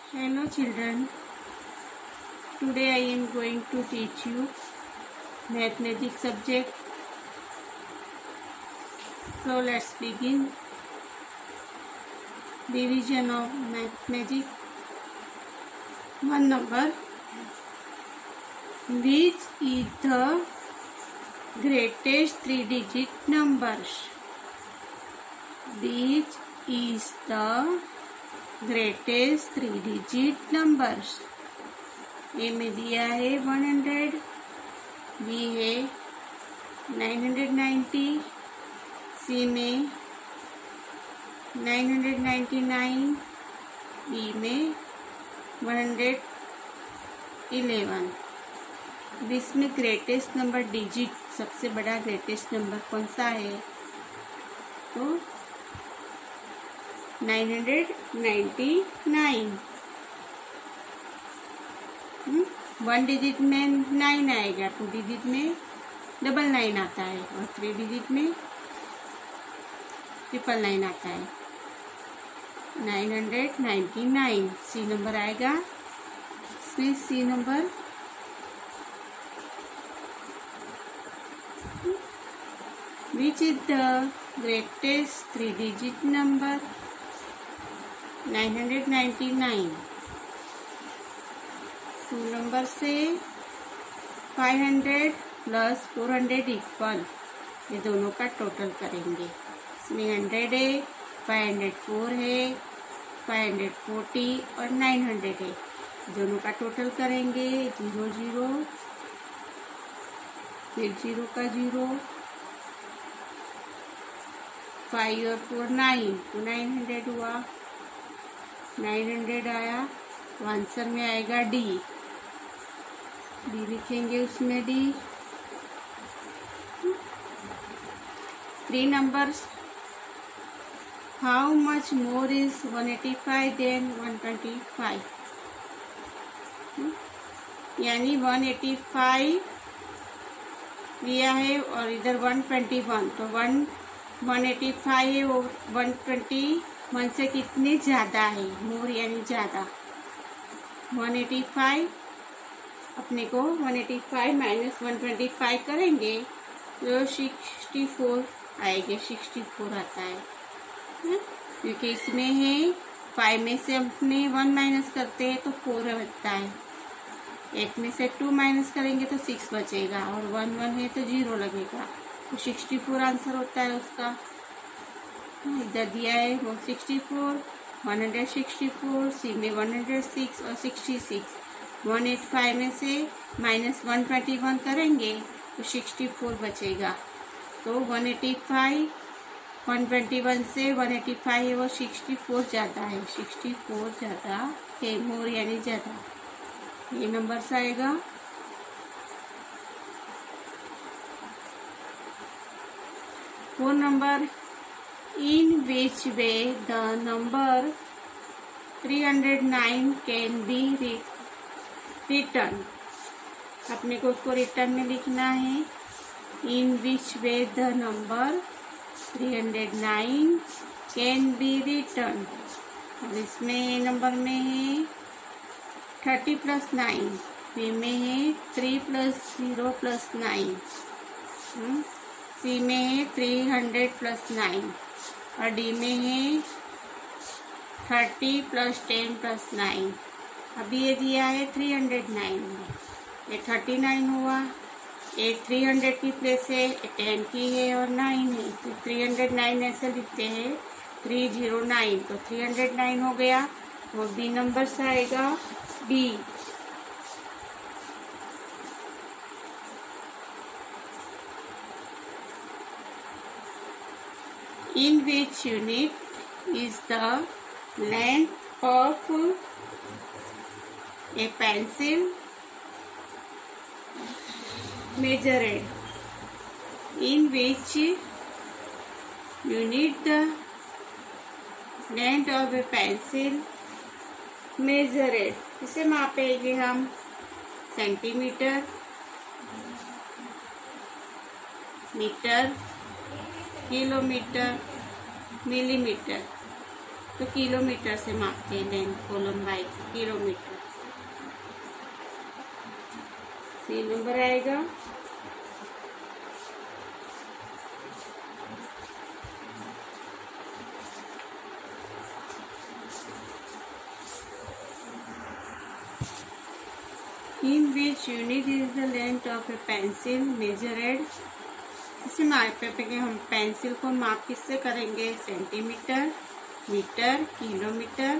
Hello children, today I am going to teach you mathematics subject. So let's begin. Division of mathematics. One number. Which is the greatest three-digit numbers? Which is the greatest three digit numbers? A में दिया है 100, B है 990, सी में 999, D में 111। अब इसमें greatest number digit, सबसे बड़ा ग्रेटेस्ट नंबर कौन सा है? तो 999। वन डिजिट में 9 आएगा, 2 डिजिट में 99 आता है और 3 डिजिट में 999 आता है। 999 सी नंबर आएगा। इसमें C number which is the greatest three digit number? 999। 2 number से 500 प्लस 400 इक्वल, ये दोनों का टोटल करेंगे। इसमें 100 है, 504 है, 540 और 900 है, दोनों का टोटल करेंगे। 0 0, फिर 0 का 0, 5 और 4 9, तो 900 हुआ। 900 आया तो आंसर में आएगा डी। डी लिखेंगे उसमें D. 3 numbers. How much more is 185 than 125? यानी 185 लिया है और इधर 121, तो 185 है, वो 121 से कितने ज्यादा है? मोर यानी ज्यादा। 185 अपने को 185 माइनस 125 करेंगे तो 64 आएगा। 64 आता है, क्योंकि इसमें है 5 में से अपने 1 माइनस करते हैं तो 4 बचता है। 8 में से 2 माइनस करेंगे तो 6 बचेगा और 1 1 है तो 0 लगेगा, तो 64 आंसर होता है उसका। इधर दिया है 164, 164, सी में 106 और 66। 185 में से माइनस 121 करेंगे तो 64 बचेगा। तो 185 121 से 185 है, वो 64 ज्यादा है। 64 ज्यादा है, मोर यानी ज्यादा। ये नंबर आएगा। Four number. In which way the number 309 can be written? अपने को उसको रिटर्न में लिखना है। In which way the number 309 can be written? अब इसमें नंबर में है 30 प्लस 9, बी में है 3 प्लस 0 प्लस 9, सी में है 300 प्लस 9 और डी में है 30 प्लस 10 प्लस 9। अभी ये दिया है 309, ये 39 हुआ। ये 300 की प्लेस है, 10 की है और 9 है, तो 309 ऐसे लिखते हैं 309, तो 309 हो गया। वो बी नंबर से आएगा B. In which unit is the length of a pencil measured? In which unit the length of a pencil measured? इसे मापेंगे हम सेंटीमीटर, मीटर, किलोमीटर, मिलीमीटर। तो किलोमीटर से मापते हैं लेंथ को, लंबाई किलोमीटर। सी नंबर आएगा। In which unit is the length of a pencil measured? इसे माप पे हम पेंसिल को माप किससे करेंगे? Centimetre, metre, kilometre,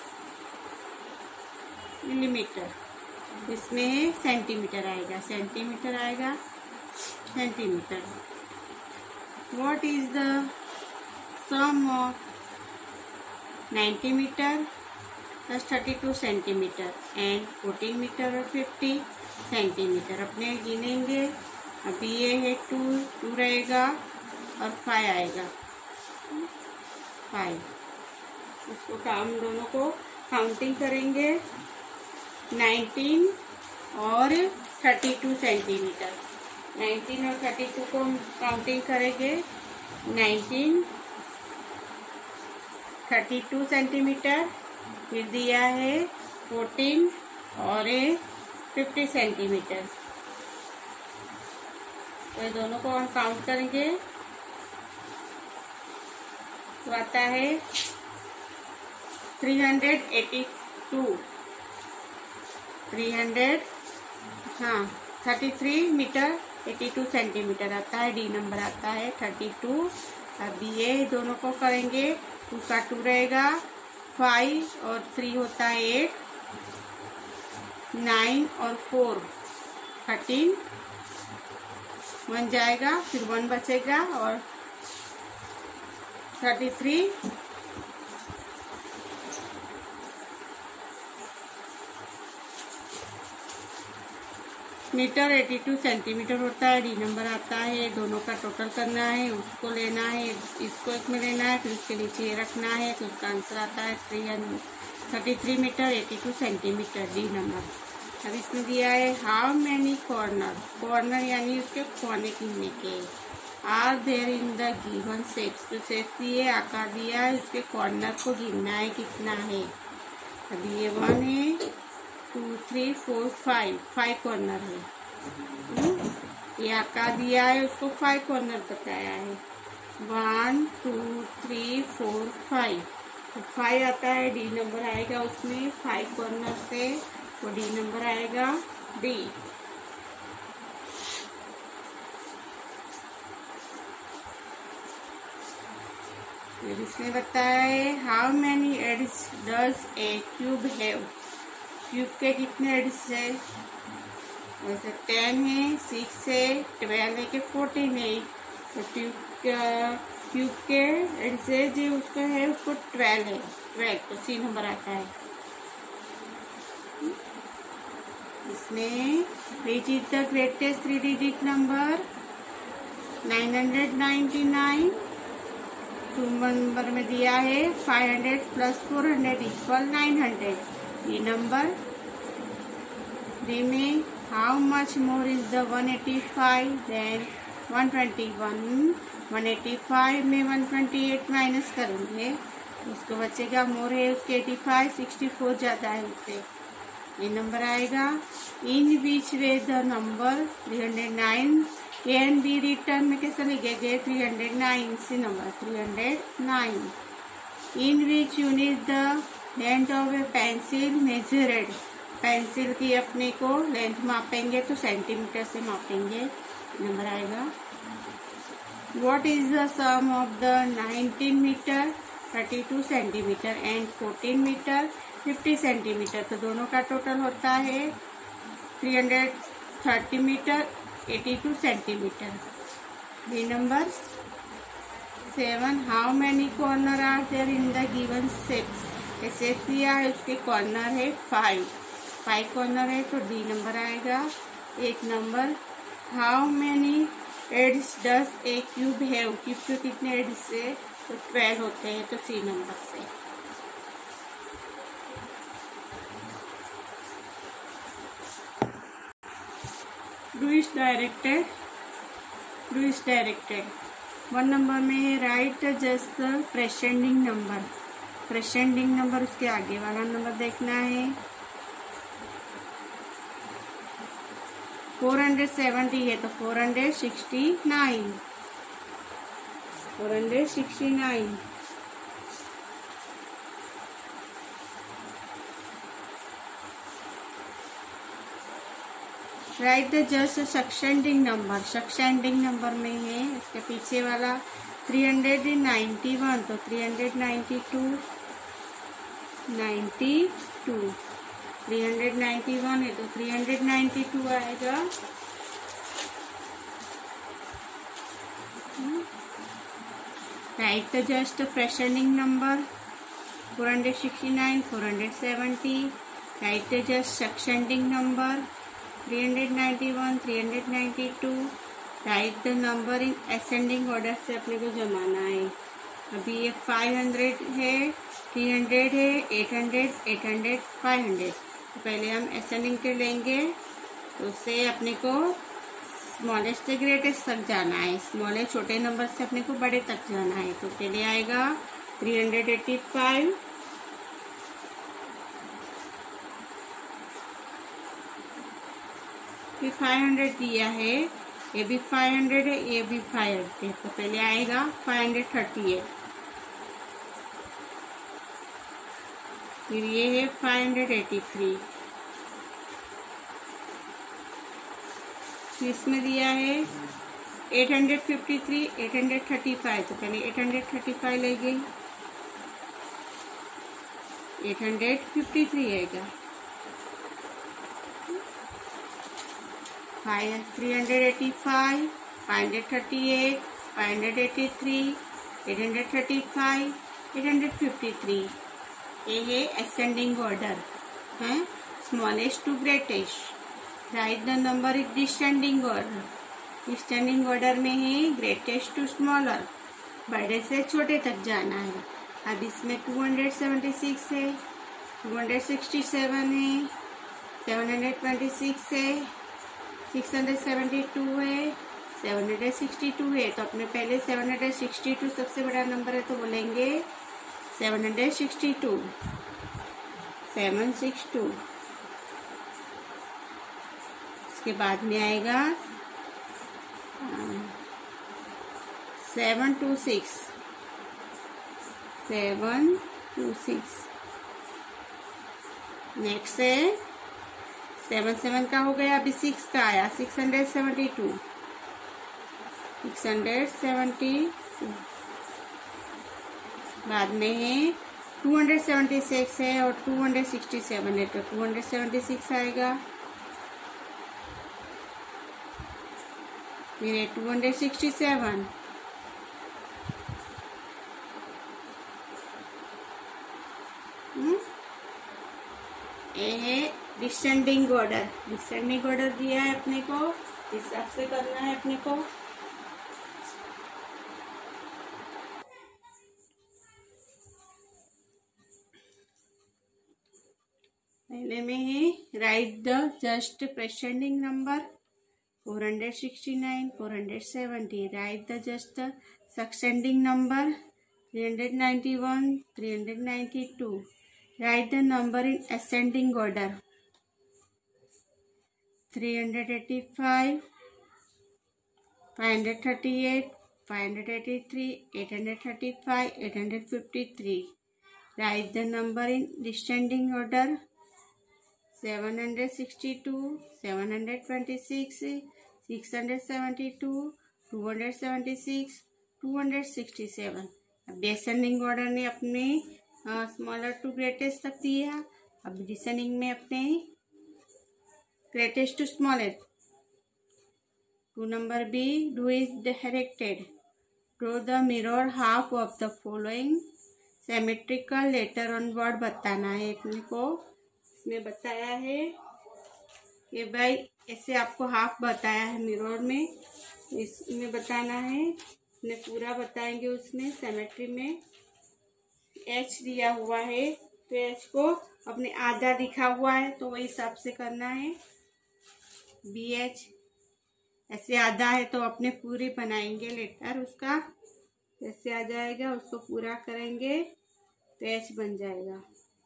millimetre. इसमें सेंटीमीटर आएगा, सेंटीमीटर आएगा, centimetre. What is the sum of 90 metre plus 32 centimetre and 14 metre और 50 सेंटीमीटर? अपने गिनेंगे। अभी ये है 2 रहेगा और 5 आएगा, 5। इसको दोनों को काउंटिंग करेंगे। 19 और 32 सेंटीमीटर, 19 और 32 को काउंटिंग करेंगे। 19, 32 सेंटीमीटर, फिर दिया है 14 और 50 सेंटीमीटर। तो दोनों को हम काउंट करेंगे तो आता है 33 मीटर 82 सेंटीमीटर आता है। डी नंबर आता है 32। अब ये दोनों को करेंगे। 2 का 2 रहेगा, 5 और 3 होता है 8, 9 और 4 13, 1 जाएगा, फिर 1 बचेगा और 33 मीटर 82 सेंटीमीटर होता है। डी नंबर आता है। दोनों का टोटल करना है, उसको लेना है, इसको एक में लेना है, फिर उसके नीचे ये रखना है, तो उसका आंसर आता है 33 मीटर 82 सेंटीमीटर। D number. अब इसमें दिया है हाउ मैनी कॉर्नर, कॉर्नर यानी उसके कोने गिनने के। Are there in the given shapes, तो शेप दिए, आकार दिया है, उसके कॉर्नर को गिनना है कितना है। अभी ये 1 है, 2 3 4 5 कॉर्नर है। ये आकार दिया है, उसको 5 कॉर्नर बताया है। 1 2 3 4 5, तो 5 आता है। डी नंबर आएगा उसमें 5 कॉर्नर से, तो डी नंबर आएगा डी। इसमें बताया है how many edges does a cube have, cube के कितने एड्स है? वैसे 10 है, 6 है, 12 है कि 14 है। तो क्यूब के एड्स है जो उसका है, उसको 12 है, 12, तो सी नंबर आता है। इसमें which is the greatest 3 digit number? 999। 2 number में दिया है 500 प्लस 400 इक्वल 900। ये नंबर। 3 में how much more is the 185 than 121। 185 में 128 माइनस करेंगे, उसको बचेगा मोर है, उसके 85, 64 ज्यादा है उससे। ये नंबर आएगा। In which way the number 309 can be written में कैसे लिखेंगे? 309 से number 309। In which unit the length of a pencil measured, pencil की अपने को लेंथ मापेंगे तो सेंटीमीटर से मापेंगे। नंबर आएगा। What is the sum of the 19 metre 32 centimetre and 14 metre 50 centimetre? तो दोनों का टोटल होता है 330 metre 82 centimetre. B number 7 how many corner are there in the given shapes? Shape दिया है, उसके कॉर्नर है 5 कॉर्नर है, तो डी नंबर आएगा। 1 number how many edges does a cube have, cube के कितने एड्स है? तो 12 होते हैं, तो सी नंबर से। Do is directed, do is directed. 1 number में write just the preceding number, preceding number, उसके आगे वाला नंबर देखना है। 470 है तो 469, 469। Write the just succeeding number, succeeding number में है इसके पीछे वाला 391 तो 392, 391 है तो 392 आएगा। Write the just preceding number 469, 470। Write the just succeeding number 391, 392। Write the number in ascending order से अपने को जमाना है। अभी ये 500 है, 300 है, 800, 800, 500। तो पहले हम असेंडिंग के लेंगे तो उससे अपने को स्मॉलेस्ट से ग्रेटेस्ट तक जाना है, स्मॉलेस्ट छोटे नंबर से अपने को बड़े तक जाना है। तो पहले आएगा 385, फिर 500 दिया है, ये भी 500 है, ये भी 500 है। तो पहले आएगा 538, फिर ये है 583, इसमें दिया है 853, 835। तो पहले 835 लेंगे, 853 आएगा। 385, 538, 583, 835, 853। ये है असेंडिंग ऑर्डर है, smallest to greatest. Write the number is descending order, descending order में है ग्रेटेस्ट टू स्मॉलर, बड़े से छोटे तक जाना है। अब इसमें 276 है, 267 है, 726 है, 672 है, 762 है। तो अपने पहले 762 सबसे बड़ा नंबर है तो बोलेंगे 762, 762। इसके बाद में आएगा 726, 726। नेक्स्ट है 7 का हो गया, अभी 6 का आया 672, 672। बाद में है 276 है और 267 है तो 276 आएगा। फिर 267, ये है डिसेंडिंग ऑर्डर, डिसेंडिंग ऑर्डर दिया है अपने को, इस हिसाब से करना है अपने को। पहले में है write the just preceding number 469, 470। Write the just succeeding number 391, 392। Write the number in ascending order 385, 538, 583, 835, 853। Write the number in descending order 762, 726, 672, 276, 267। अब डिसेंडिंग ऑर्डर ने अपने स्मॉलर टू ग्रेटेस्ट तक दिया। अब डिसेंडिंग में अपने greatest to smallest. 2 number B, do is directed draw the mirror half of the following symmetrical letter on board बताना है अपने को। इसमें बताया है कि भाई ऐसे आपको हाफ बताया है मिरर में, इसमें बताना है, इसमें पूरा बताएंगे। उसमें सिमेट्री में एच दिया हुआ है तो एच को अपने आधा दिखा हुआ है तो वही हिसाब से करना है। बी एच ऐसे आधा है तो अपने पूरी बनाएंगे लेटर उसका, ऐसे आ जाएगा, उसको पूरा करेंगे तो एच बन जाएगा।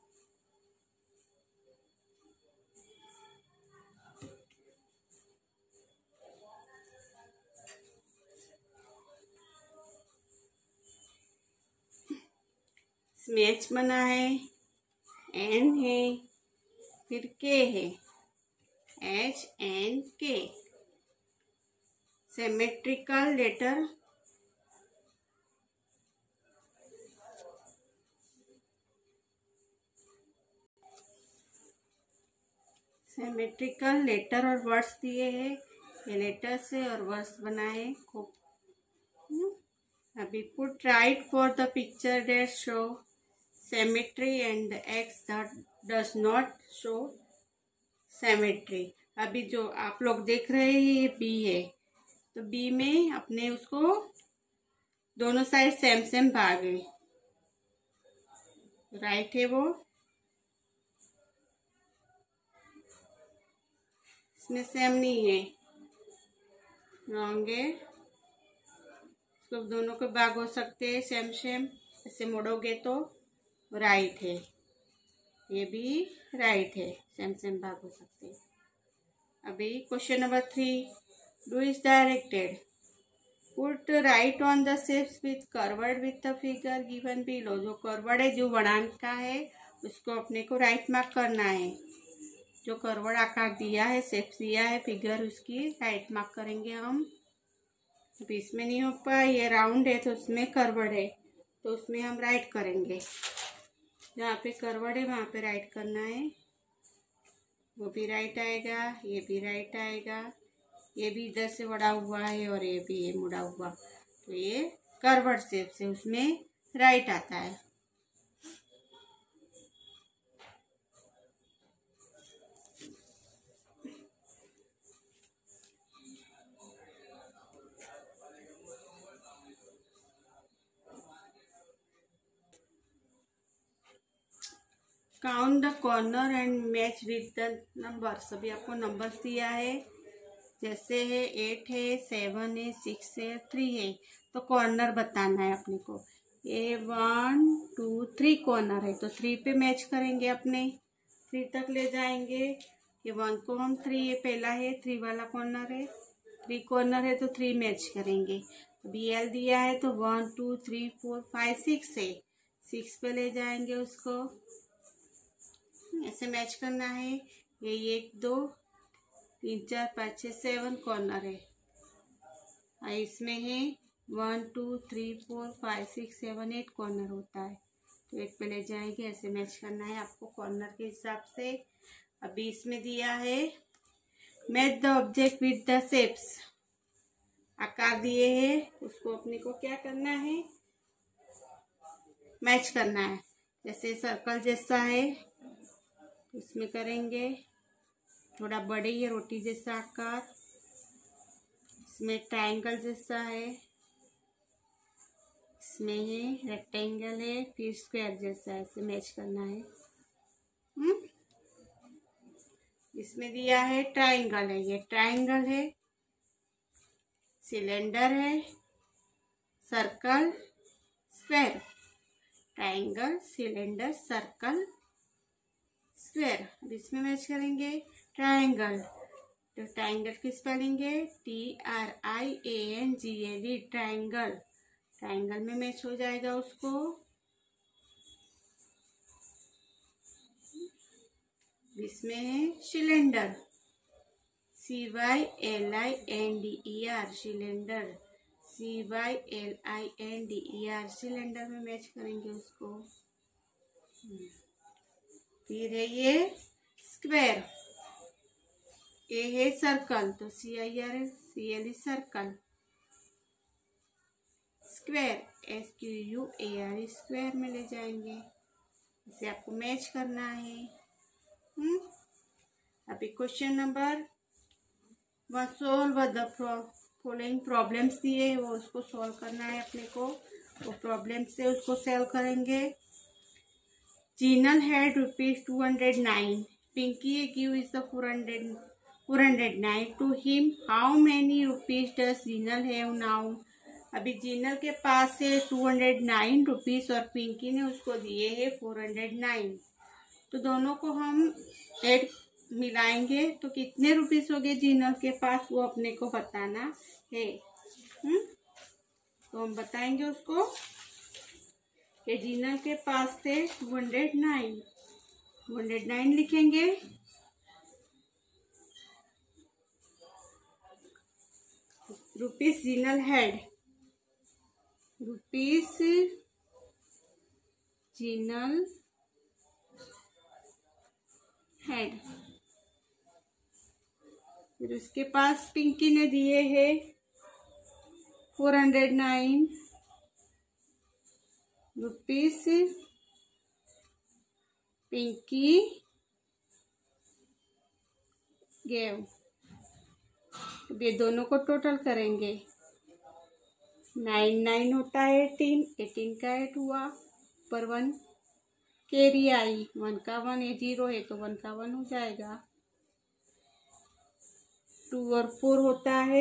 इसमें एच बना है, एन है, फिर के है, H N K. Symmetrical letter symmetrical letter और वर्ड्स दिए हैं, ये लेटर्स है और वर्ड्स बनाए खूब। अभी put right for the picture that show symmetry and the x that does not show symmetry। अभी जो आप लोग देख रहे हैं ये बी है, तो बी में अपने उसको दोनों साइड सेम सेम भागे, राइट है वो, इसमें सेम नहीं है, रॉन्ग है। इसको दोनों के भाग हो सकते हैं सेम सेम, ऐसे मोड़ोगे तो राइट है, ये भी राइट है, सेम सेम भाग हो सकते हैं। अभी question number 3, do is directed, put right on the shapes with curved with the figure given below. जो कर्वर्ड है, जो वणांक का है, उसको अपने को राइट मार्क करना है। जो कर्वर्ड आकार दिया है, शेप्स दिया है, फिगर, उसकी राइट मार्क करेंगे हम। अभी इसमें नहीं हो पाया, ये राउंड है तो उसमें कर्वर्ड है, तो उसमें हम राइट करेंगे। जहाँ पे कर्वर्ड है वहाँ पे राइट करना है, वो भी राइट आएगा, ये भी राइट आएगा, ये भी इधर से बड़ा हुआ है और ये भी ये मुड़ा हुआ, तो ये कर्वर्ड शेप से उसमें राइट आता है। Count the corner and match with the numbers. अभी आपको नंबर्स दिया है, जैसे है 8 है, 7 है, 6 है, 3 है, तो कॉर्नर बताना है अपने को। ये 1 2 3 कॉर्नर है, तो 3 पे मैच करेंगे, अपने 3 तक ले जाएंगे। ये 1 को हम 3, ये पहला है, 3 वाला कॉर्नर है, 3 कॉर्नर है तो 3 मैच करेंगे। अभी एल दिया है तो 1 2 3 4 5 6 है, 6 पे ले जाएंगे उसको, ऐसे मैच करना है। ये 1 2 3 4 5 6 7 कॉर्नर है, और इसमें है 1 2 3 4 5 6 7 8 कॉर्नर होता है, तो 1 पे ले जाएंगे, ऐसे मैच करना है आपको कॉर्नर के हिसाब से। अभी इसमें दिया है match the object with the shapes, आकार दिए हैं, उसको अपने को क्या करना है, मैच करना है। जैसे सर्कल जैसा है इसमें करेंगे, थोड़ा बड़े ही रोटी जैसा आकार, इसमें ट्रायंगल जैसा है, इसमें है रेक्टेंगल है, फिर स्क्वायर जैसा है, ऐसे मैच करना है। इसमें दिया है ट्रायंगल है, ये ट्रायंगल है, सिलेंडर है, circle, square, triangle, cylinder, circle, square. अब इसमें मैच करेंगे ट्रायंगल, तो ट्रायंगल की स्पेलिंग है TRIANGLE, ट्रायंगल, ट्रायंगल में मैच हो जाएगा उसको। इसमें है cylinder, CYLINDER, cylinder, CYLINDER, cylinder में मैच करेंगे उसको। फिर है ये स्क्वायर, ये है सर्कल, तो CIRCLE, circle, square, SQUARE, square में ले जाएंगे, इसे आपको मैच करना है। अभी question number 1, solve the following problems दिए, वो उसको सॉल्व करना है अपने को, वो प्रॉब्लम से उसको सॉल्व करेंगे। Jinal had rupees 209. Pinky gives the 409 to him. How many rupees does Jinal have now? अभी जिनल के पास है 209 रुपीज और पिंकी ने उसको दिए है 409। तो दोनों को हम ऐड मिलाएंगे तो कितने रुपीस हो गए जिनल के पास, वो अपने को बताना है। तो हम बताएंगे उसको कि जिनल के पास थे 209 लिखेंगे। Rupees Jinal had, rupees Jinal had. फिर उसके पास पिंकी ने दिए हैं 409 रुपीस, पिंकी गेव। अब ये दोनों को टोटल करेंगे, 9 होता है 18 का 8 हुआ, पर 1 कैरी आई, 1 का 1, ये 0 है तो 1 का 1 हो जाएगा। 2 और 4 होता है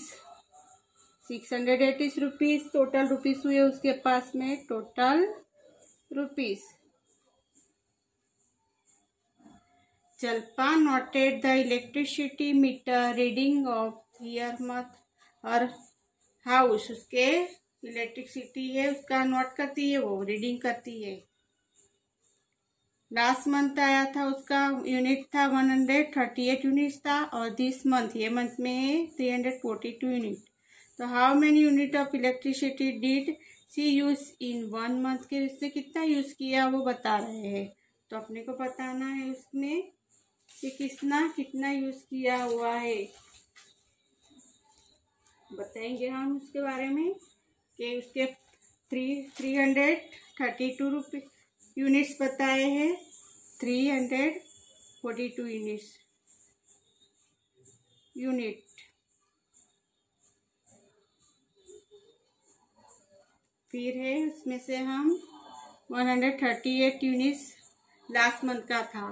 680 रुपीज। टोटल रुपीस हुए उसके पास में, total rupees. Jalpa noted the electricity meter reading of year month और हाउस। उसके इलेक्ट्रिसिटी है उसका नोट करती है, वो रीडिंग करती है। लास्ट मंथ आया था उसका यूनिट था 138 यूनिट्स था, और दिस मंथ, ये मंथ में है 342 यूनिट। तो how many unit of electricity did she use in 1 month के, उसने कितना यूज किया वो बता रहे हैं। तो अपने को बताना है उसमें कि कितना यूज किया हुआ है, बताएंगे हम उसके बारे में कि उसके 332 यूनिट्स बताए हैं, 342 यूनिट। फिर है उसमें से हम 138 यूनिट्स लास्ट मंथ का था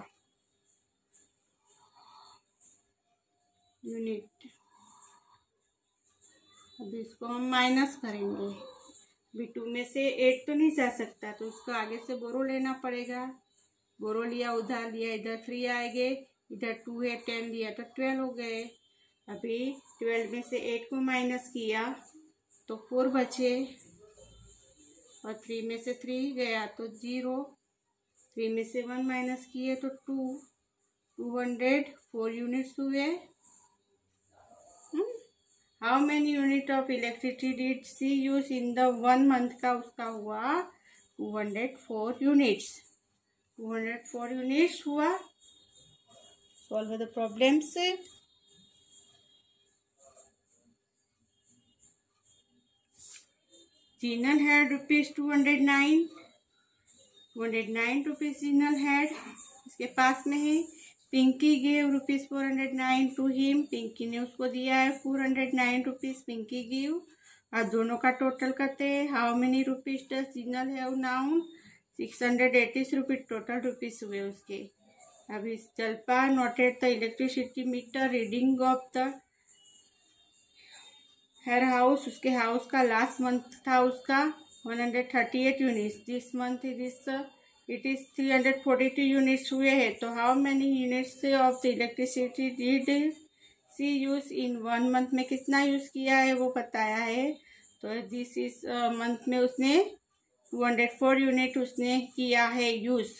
यूनिट। अभी इसको हम माइनस करेंगे, B2 में से 8 तो नहीं जा सकता, तो उसको आगे से बोरो लेना पड़ेगा। बोरो लिया, उधार लिया, इधर 3 आएंगे, इधर 2 है 10 लिया तो 12 हो गए। अभी 12 में से 8 को माइनस किया तो 4 बचे, और 3 में से 3 गया तो 0, 3 में से 1 माइनस किए तो 204 यूनिट्स हुए। How many unit of electricity did she use in the 1 month का, उसका हुआ 204 यूनिट्स। 204 यूनिट्स हुआ। Solve the problems. Jinal had rupees 209 rupees Jinal had उसके पास में है। Pinky gave rupees 409 to him, Pinky ने उसको दिया है 409 रुपीज पिंकी गिव। अब दोनों का टोटल करते हैं। How many rupees does Jinal have now, 680 rupees total rupees हुए उसके। अभी Jalpa noted the electricity meter reading of the her house, उसके हाउस का लास्ट मंथ था उसका 138 units, this month it is 342 units हुए हैं। तो how many units of the electricity did she use in 1 month में कितना यूज किया है वो बताया है। तो दिस इज मंथ में उसने 204 यूनिट उसने किया है use.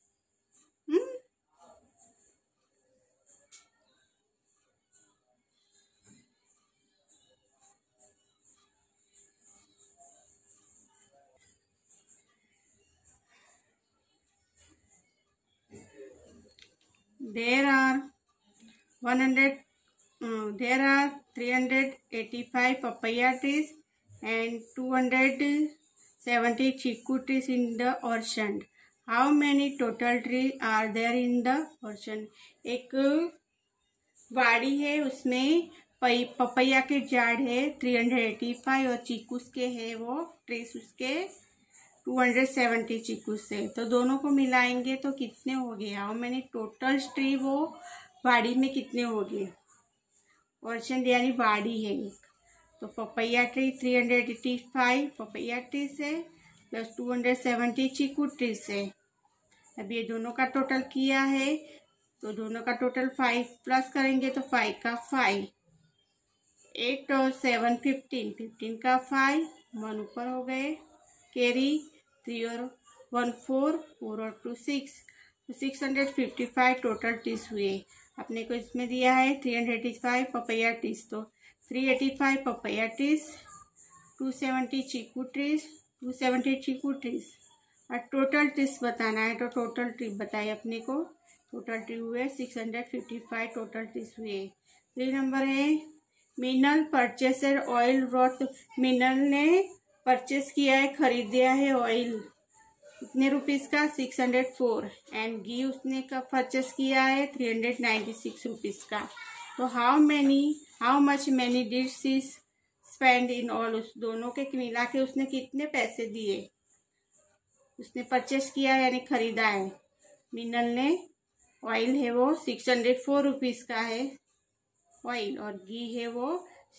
There are 385 papaya trees and 270 chiku trees in the orchard. How many total trees are there in the orchard? एक वाड़ी है उसमें पपैया के झाड़ है 385 और चीकूस के है वो ट्रीज उसके 270 चीकू से। तो दोनों को मिलाएंगे तो कितने हो गए, हाउ मैनी टोटल ट्री वो वाड़ी में कितने हो गए। ऑर्चर्ड यानी वाड़ी है एक, तो पपैया ट्री 385 पपैया ट्री से प्लस 270 चीकू ट्री से। अब ये दोनों का टोटल किया है तो दोनों का टोटल 5 प्लस करेंगे तो 5 का 5, 8 और 7 15, 15 का 5, 1 ऊपर हो गए, कैरी 3 और 1 4, 4 और 2 6, तो 655 टोटल टीस हुए। अपने को इसमें दिया है 385 पपैया टीस, तो 385 papaya trees, 270 chikoo trees, 270 chikoo trees और टोटल ट्रीज बताना है। तो टोटल ट्री बताइए अपने को, टोटल ट्री हुए 655 टोटल ट्रीज हुए। 3 नंबर है मिनल परचेसर ऑयल ब्रॉथ। मिनल ने परचेस किया है, खरीदा है ऑयल कितने रुपीस का 604 एंड घी उसने का परचेस किया है 396 रुपीस का। तो how much many did she spend in all, उस दोनों के मिला के उसने कितने पैसे दिए, उसने परचेस किया है यानी खरीदा है। मिनल ने ऑयल है वो 604 रुपीस का है ऑयल, और घी है वो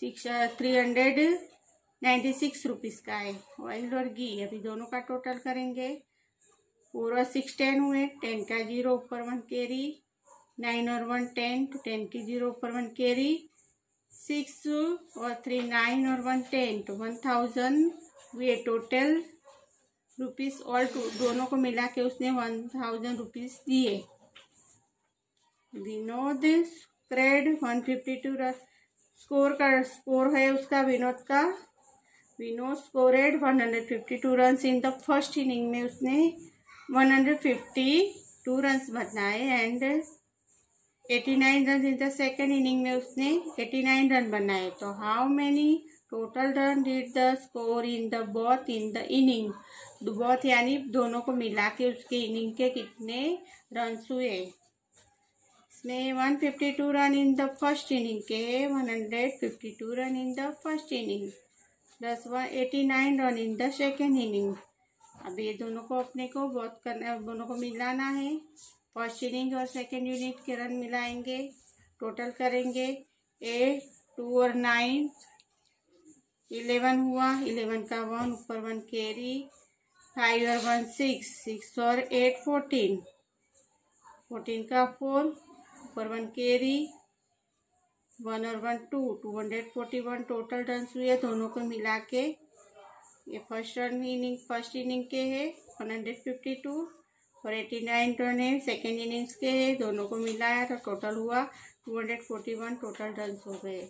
396 रुपीस का है ऑयल और घी। अभी दोनों का टोटल करेंगे, 4 और 6 10 हुए, 10 का 0 ऊपर 1 कैरी, 9 और 1 10, तो 10 की 0 ऊपर 1 कैरी, 6 और 3 9 और 1 10, तो 1000 हुए टोटल रुपीस। और दोनों को मिला के उसने 1000 रुपीस दिए। विनोद स्कोरेड 152 स्कोर है उसका विनोद का। Vinod scored 152 run in the first inning में उसने 152 रन बनाए and 89 run in the second inning में उसने 89 रन बनाए। तो how many total run did the score in the both in the inning, both यानी दोनों को मिला के उसके इनिंग के कितने रन हुए। इसमें 152 run in the first inning के 152 run in the first inning plus 189 run in the second inning. अब ये दोनों को अपने को बहुत करना, दोनों को मिलाना है। फर्स्ट इनिंग और सेकेंड यूनिट के रन मिलाएंगे, टोटल करेंगे। 8 2 और 9 11 हुआ, 11 का 1 ऊपर 1 कैरी, 5 और 1 6, 6 और 8 14, 14 का 4 ऊपर 1 कैरी, 1 और 1 2, 241 टोटल रन हुए दोनों को मिला के। ये फर्स्ट इनिंग के है 152 और 89 रन है सेकेंड इनिंग्स के है, दोनों को मिलाया तो टोटल हुआ 241 टोटल रन हो गए।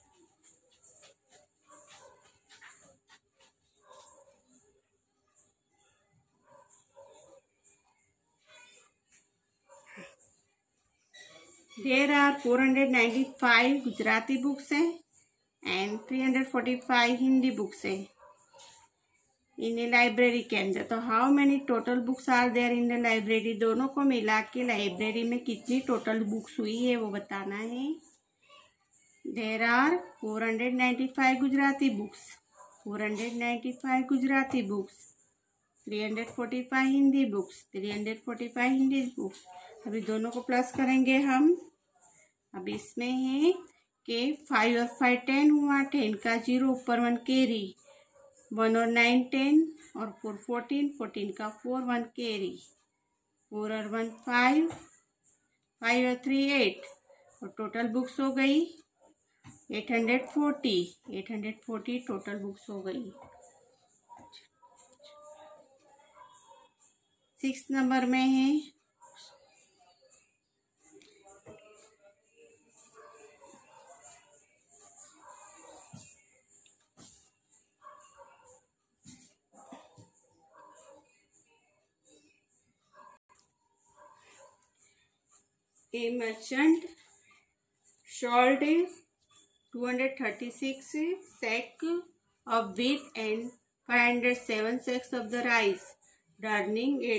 There are 495 गुजराती बुक्स हैं एंड 345 हिंदी बुक्स हैं इन ए लाइब्रेरी के अंदर। तो how many total books are there in the library, दोनों को मिला के लाइब्रेरी में कितनी टोटल बुक्स हुई है वो बताना है। There are 495 Gujarati books, 495 Gujarati books, 345 Hindi books, 345 Hindi books. अभी दोनों को प्लस करेंगे हम। अब इसमें है कि 5 और 5 10 हुआ, 10 का 0 ऊपर 1 कैरी, 1 और 9 10 और 4 14, 14 का 4 1 कैरी, 4 और 1 5, 5 और 3 8 और टोटल बुक्स हो गई 840 टोटल बुक्स हो गई। 6 नंबर में है A merchant sold 236 sacks of wheat and 507 sacks of the rice during a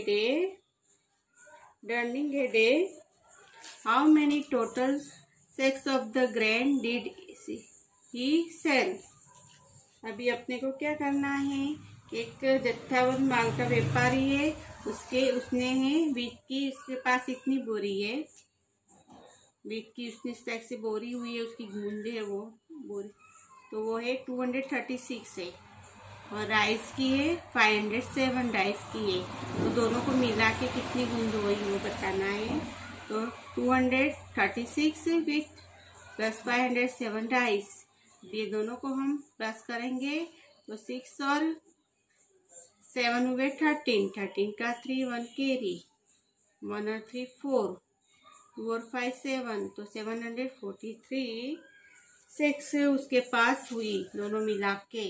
day. How many total sacks of the grain did he sell? अभी अपने को क्या करना है, एक जत्थाबंद माल का व्यापारी है, उसने है वीट की, उसके पास इतनी बोरी है वीट की, उसने स्टैक से बोरी हुई है, उसकी गूंजे है वो बोरी, तो वो है 236 है, और राइस की है 507 राइस की है। तो दोनों को मिला के कितनी बूंद हुई वो बताना है। तो 236 विथ प्लस 507 राइस, ये दोनों को हम प्लस करेंगे तो 6 और 7 हुए 13, 13 का 3 1 कैरी, 1 और 3 4, 2 और 5 7, तो 743 6 उसके पास हुई दोनों मिला के।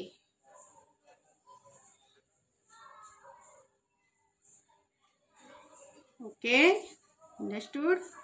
Okay, understood.